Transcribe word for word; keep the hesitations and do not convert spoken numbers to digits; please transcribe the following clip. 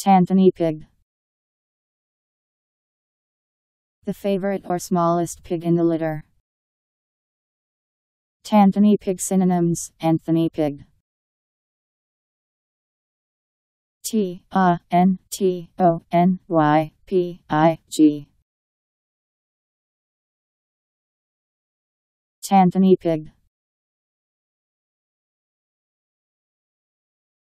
Tantony pig. The favorite or smallest pig in the litter. Tantony pig. Synonyms: Anthony pig. T A N T O N Y P I G. Tantony pig.